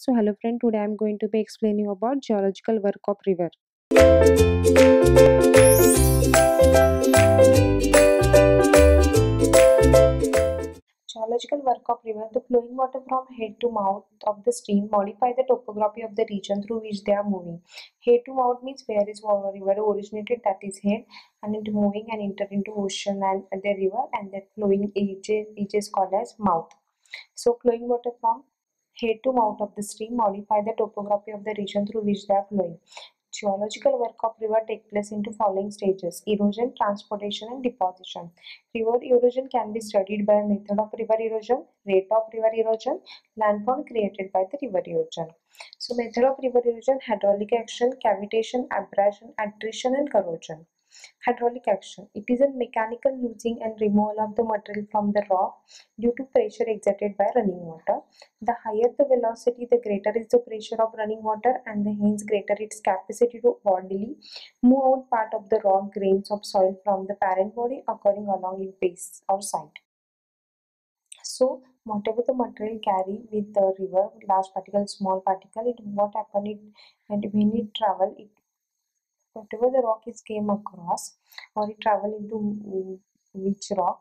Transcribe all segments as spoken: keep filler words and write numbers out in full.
So hello friend, today I am going to be explaining about geological work of river. Geological work of river. The flowing water from head to mouth of the stream modify the topography of the region through which they are moving. Head to mouth means where is river originated, that is head, and into moving and enter into ocean and the river, and that flowing edge, edge is called as mouth. So flowing water from head to mouth of the stream modify the topography of the region through which they are flowing. Geological work of river take place into following stages: erosion, transportation, and deposition. River erosion can be studied by a method of river erosion, rate of river erosion, landform created by the river erosion. So method of river erosion: hydraulic action, cavitation, abrasion, attrition, and corrosion. Hydraulic action. It is a mechanical losing and removal of the material from the rock due to pressure exerted by running water. The higher the velocity, the greater is the pressure of running water, and the hence greater its capacity to bodily move out part of the rock grains of soil from the parent body occurring along its base or side. So whatever the material carry with the river, large particle, small particle, it what happen it and when it travel it whatever the rock is came across or it travel into mm, which rock,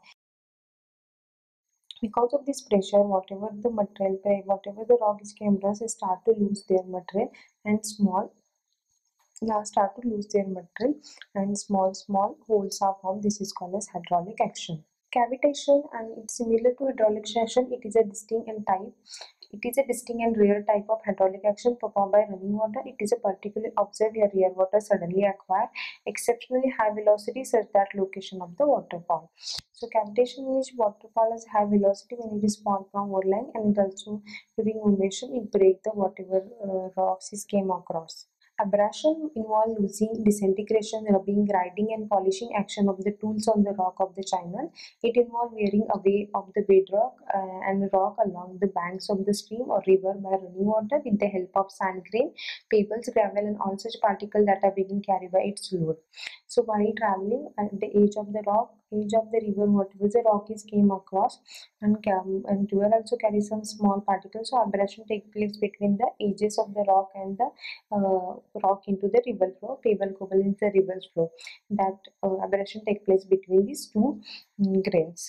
because of this pressure whatever the material whatever the rock is came across start to lose their material and small yeah, start to lose their material and small small holes are formed. This is called as hydraulic action. Cavitation, and it's similar to hydraulic action. It is a distinct and type It is a distinct and rare type of hydraulic action performed by running water. It is a particularly observed where rear water suddenly acquire exceptionally high velocity such that location of the waterfall. So cavitation means waterfall has high velocity when it is formed from overlying, and it also during motion it break the whatever uh, rocks it came across. Abrasion involves losing, disintegration, rubbing, grinding, and polishing action of the tools on the rock of the channel. It involves wearing away of the bedrock uh, and rock along the banks of the stream or river by running water with the help of sand grain, pebbles, gravel, and all such particles that are being carried by its load. So while traveling at the edge of the rock, edge of the river, whatever the rock is came across, and cam and river also carries some small particles. So abrasion takes place between the edges of the rock and the uh, rock into the river flow. Pebble cobble is the river flow. That uh, abrasion takes place between these two um, grains.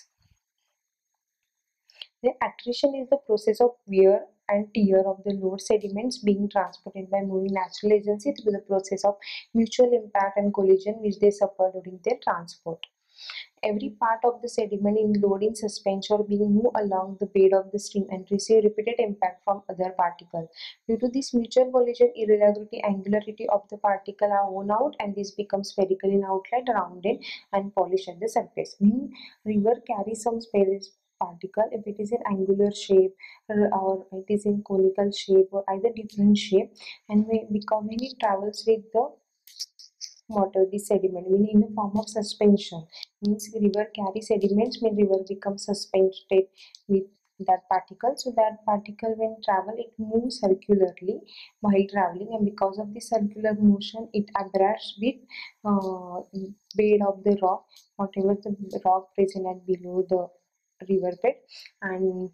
The attrition is the process of wear and tear of the load sediments being transported by moving natural agency through the process of mutual impact and collision which they suffer during their transport. Every part of the sediment in load in suspension or being moved along the bed of the stream and receive repeated impact from other particles. Due to this mutual collision, irregularity, angularity of the particle are worn out, and this becomes spherical in outline, rounded, and polished at the surface. When river carries some space particle, if it is in angular shape or it is in conical shape or either different shape, and when, because when it travels with the water, the sediment mean in the form of suspension, means river carry sediments, mean river becomes suspended with that particle. So that particle when travel it moves circularly while traveling, and because of the circular motion it abrades with uh, bed of the rock, whatever the rock present at below the river bed, and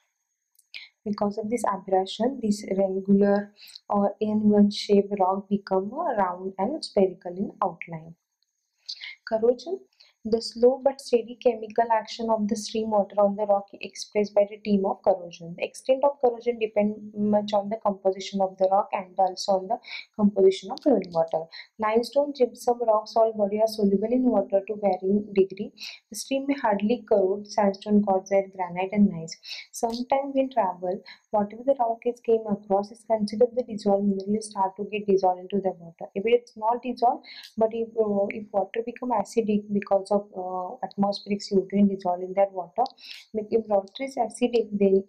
because of this abrasion, this regular or uneven shaped rock become round and spherical in outline. Corrosion. The slow but steady chemical action of the stream water on the rock is expressed by the term of corrosion. The extent of corrosion depends much on the composition of the rock and also on the composition of flowing water. Limestone, gypsum, rock salt body are soluble in water to varying degree. The stream may hardly corrode sandstone, quartzite, granite, and gneiss. Sometimes when travel, whatever the rock is came across is considered the dissolved mineral start to get dissolved into the water. If it's not dissolved, but if uh, if water become acidic because of uh, atmospheric C O two dissolved in that water, if water is acidic, then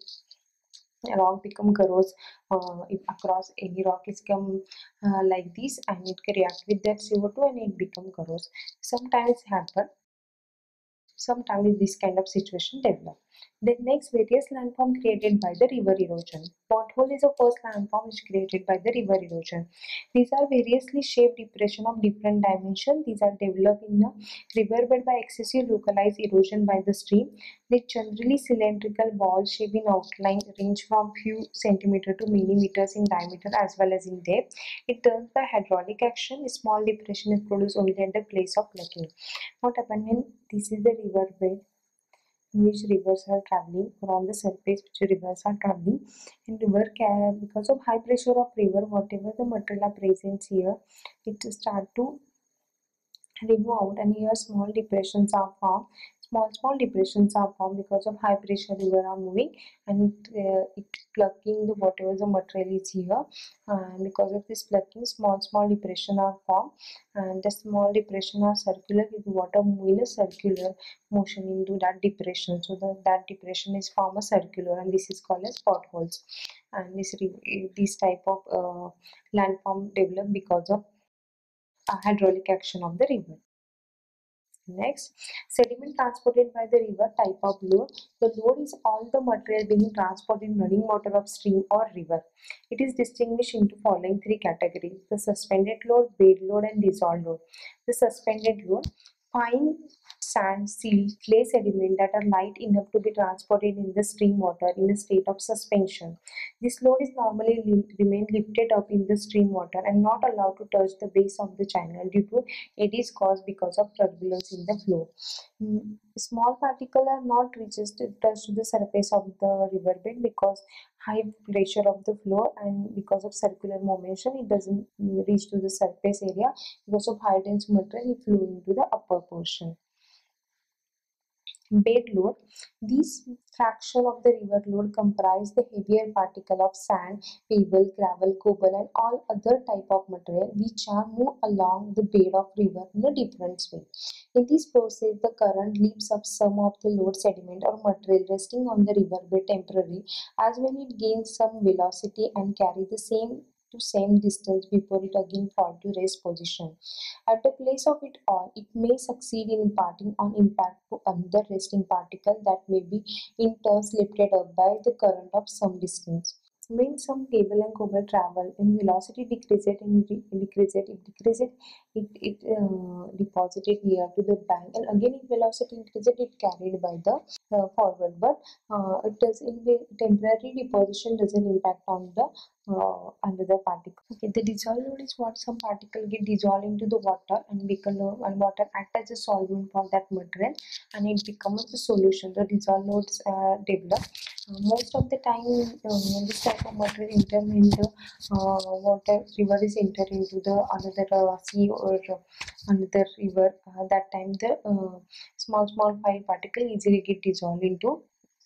rock become corrosive. Uh, if across any rock is come uh, like this, and it can react with that C O two and it become corrosive. Sometimes happen. Sometimes this kind of situation develop. The next, various landform created by the river erosion. Pothole is the first landform which is created by the river erosion. These are variously shaped depression of different dimension. These are developed in the riverbed by excessive localized erosion by the stream. They generally cylindrical ball shape in outline, range from few centimeter to many meters in diameter as well as in depth. It turns by hydraulic action. A small depression is produced only at the place of plugging. What happens when this is the riverbed in which rivers are traveling, or on the surface which rivers are traveling, and river can, because of high pressure of river, whatever the material are present here, it start to remove out, and here small depressions are formed. Small small depressions are formed because of high pressure river are moving, and uh, it plucking the whatever the material is here, and because of this plucking, small small depression are formed, and the small depression are circular with water moving a circular motion into that depression. So the, that depression is form a circular, and this is called as potholes. And this this type of uh, landform develop because of uh, hydraulic action of the river. Next, sediment transported by the river, type of load. The load is all the material being transported in running water of stream or river. It is distinguished into following three categories: the suspended load, bed load, and dissolved load. The suspended load: fine sand, silt, clay sediment that are light enough to be transported in the stream water in a state of suspension. This load is normally li remain lifted up in the stream water and not allowed to touch the base of the channel due to eddies caused because of turbulence in the flow. Mm, Small particles are not resisted touch to the surface of the riverbed because high pressure of the flow, and because of circular motion it doesn't reach to the surface area. Because of high dense material it flow into the upper portion. Bed load. These fraction of the river load comprise the heavier particle of sand, pebble, gravel, cobble, and all other type of material which are move along the bed of river in a different way. In this process, the current lifts up some of the load sediment or material resting on the riverbed temporarily, as when it gains some velocity and carry the same to same distance before it again fall to rest position. At the place of it all, it may succeed in imparting on impact to another resting particle that may be in turn lifted up by the current of some distance. When some cable and cobble travel and velocity decreases and decreases, it decreases, it, it uh, deposited near to the bank, and again if velocity increases, it carried by the uh, forward. But uh, it does in the temporary deposition doesn't impact on the uh, another particle. Okay, the dissolved load is what some particle get dissolved into the water and become and water act as a solvent for that material, and it becomes a solution. The dissolved loads uh, develop. Uh, most of the time, uh, this type of material enter in the uh, water river is enter into the another uh, sea or uh, another river. Uh, that time the uh, small small fine particle easily get dissolved into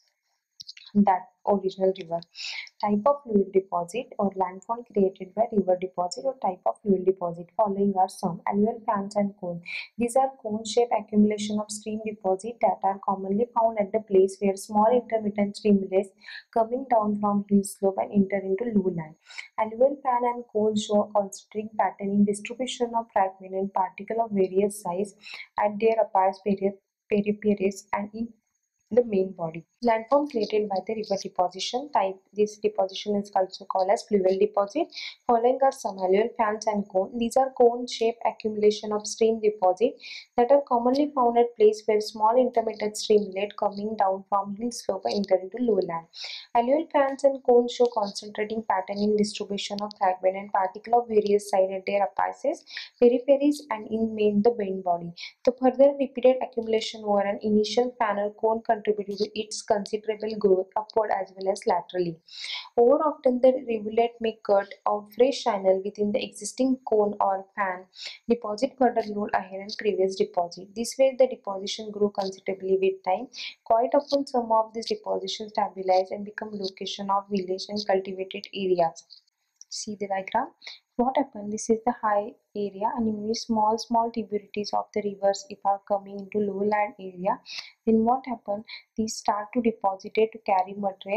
that original river. Type of fluid deposit or landform created by river deposit or type of fluid deposit. Following are some: alluvial fans and cones. These are cone-shaped accumulation of stream deposit that are commonly found at the place where small intermittent streamlets coming down from hill slope and enter into lowland. Alluvial fan and cone show a concentric pattern in distribution of fragment and particle of various size at their apart peripheries and in the main body. Landform created by the river deposition type. This deposition is also called as fluvial deposit. Following are some: alluvial fans and cone. These are cone-shaped accumulation of stream deposit that are commonly found at place where small intermittent streamlet coming down from hill slope enter into lowland. Alluvial fans and cones show concentrating pattern in distribution of fragment and particle of various size at their apices, peripheries, and in main the main body. The further repeated accumulation over an initial fan or cone contributed to its considerable growth upward as well as laterally. Over often the rivulet may cut out fresh channel within the existing cone or fan deposit further load ahead and previous deposit. This way the deposition grew considerably with time. Quite often some of these depositions stabilize and become location of village and cultivated areas. See the diagram. What happened? This is the high area, and in these small small tributaries of the rivers if are coming into lowland area, then what happened? These start to deposit it to carry material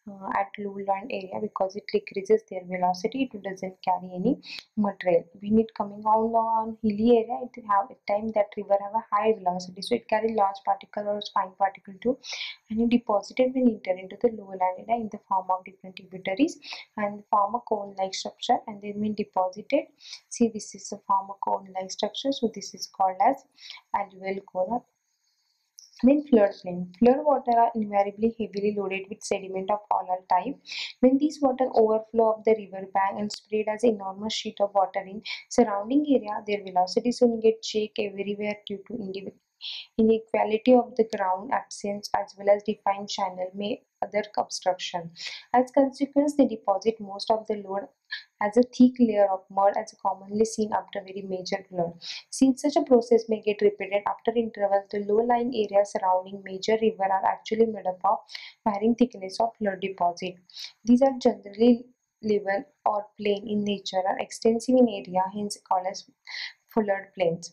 uh, at lowland area because it decreases their velocity. It doesn't carry any material. When it coming on on hilly area, it have a time that river have a high velocity, so it carry large particle or fine particle too, and it deposited when enter into the lowland area in the form of different tributaries and form a cone like structure, and then when deposited, see this is a form a cone like structure, so this is called as alluvial cone. Then floodplain. Flood water are invariably heavily loaded with sediment of all type. When these water overflow of the river bank and spread as enormous sheet of water in surrounding area, their velocity soon get shake everywhere due to individual inequality of the ground absence as well as defined channel may other obstruction. As consequence, they deposit most of the load as a thick layer of mud as commonly seen after very major flood. Since such a process may get repeated after interval, the low-lying areas surrounding major river are actually made up of varying thickness of flood deposit. These are generally level or plain in nature, are extensive in area, hence called as flood plains.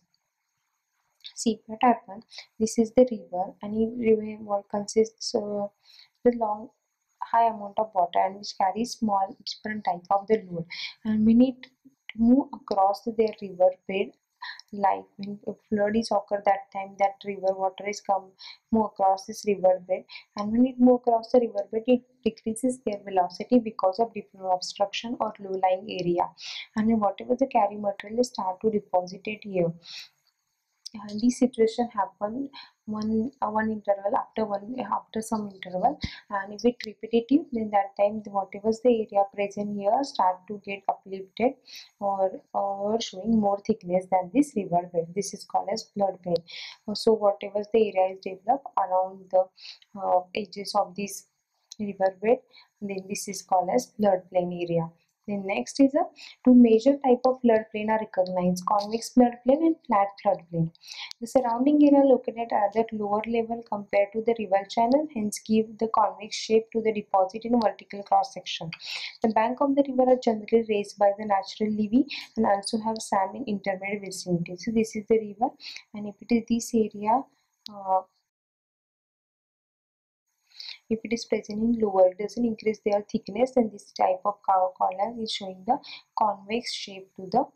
See what happened. This is the river, and in river what consists uh, the long high amount of water and which carries small different type of the load. And we need to move across their river bed, like when a flood is occur, that time that river water is come move across this river bed, and when it move across the river bed, it decreases their velocity because of different obstruction or low lying area, and whatever the carry material is start to deposit it here. Uh, this situation happen one uh, one interval after one after some interval, and if it repetitive, then that time the, whatever the area present here start to get uplifted or or showing more thickness than this river bed. This is called as flood bed. Uh, so whatever the area is developed around the uh, edges of this river bed, then this is called as floodplain area. Then next is a two major type of floodplain are recognized: convex floodplain and flat floodplain. The surrounding area located at that lower level compared to the river channel, hence give the convex shape to the deposit in a vertical cross section. The bank of the river are generally raised by the natural levee and also have sand in intermediate vicinity. So this is the river, and if it is this area, uh, if it is present in lower, it doesn't increase their thickness, then this type of column is showing the convex shape to the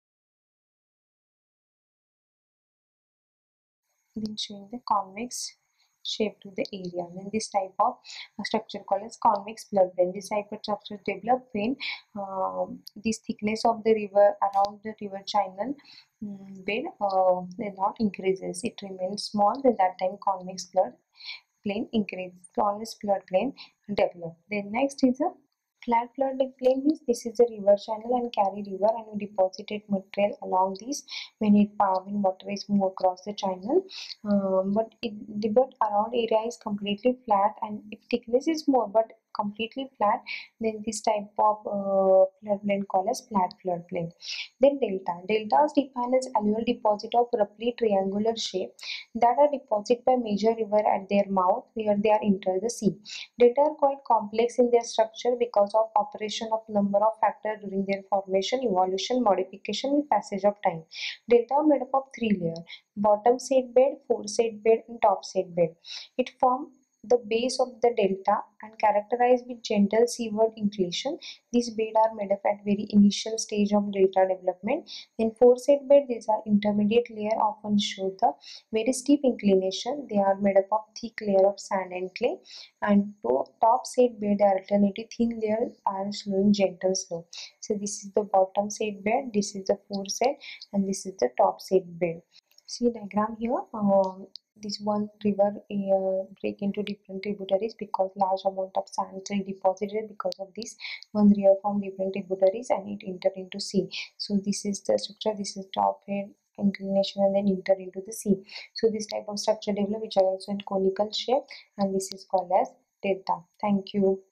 then showing the convex shape to the area. Then this type of uh, structure called as convex floodplain. This type of structure develop when um, this thickness of the river around the river channel um, bed uh, not increases. It remains small. Then that time convex flood plain increase. Convex floodplain develop. Then next is a flat floodplain means this is a river channel and carry river and we deposited material along this when it when water is move across the channel. Um, but it but around area is completely flat, and if thickness is more but completely flat, then this type of uh, floodplain called as flat floodplain. Then delta. Delta is defined as annual deposit of roughly triangular shape that are deposited by major river at their mouth where they are enter the sea. Delta are quite complex in their structure because of operation of number of factors during their formation, evolution, modification, and passage of time. Delta are made up of three layers: bottom set bed, foreset bed, and top set bed. It forms the base of the delta and characterized with gentle seaward inclination. These beds are made up at very initial stage of delta development. In foreset bed, these are intermediate layer often show the very steep inclination. They are made up of thick layer of sand and clay, and to top set bed alternative thin layer are showing gentle slope. So this is the bottom set bed, this is the foreset, and this is the top set bed. See diagram here. Um, this one river uh, break into different tributaries because large amount of sand is deposited. Because of this, one river form different tributaries and it enter into sea. So this is the structure. This is top head inclination and then enter into the sea. So this type of structure develop which are also in conical shape, and this is called as delta. Thank you.